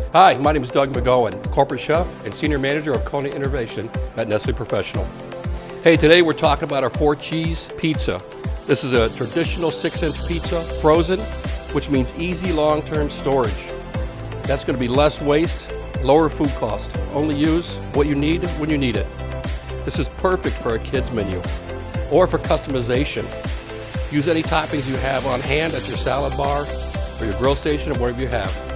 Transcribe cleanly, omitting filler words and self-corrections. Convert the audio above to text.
Hi, my name is Doug McGohan, Corporate Chef and Senior Manager of Culinary Innovation at Nestle Professional. Hey, today we're talking about our 4-cheese pizza. This is a traditional 6-inch pizza, frozen, which means easy long-term storage. That's going to be less waste, lower food cost. Only use what you need when you need it. This is perfect for a kid's menu or for customization. Use any toppings you have on hand at your salad bar or your grill station or wherever you have.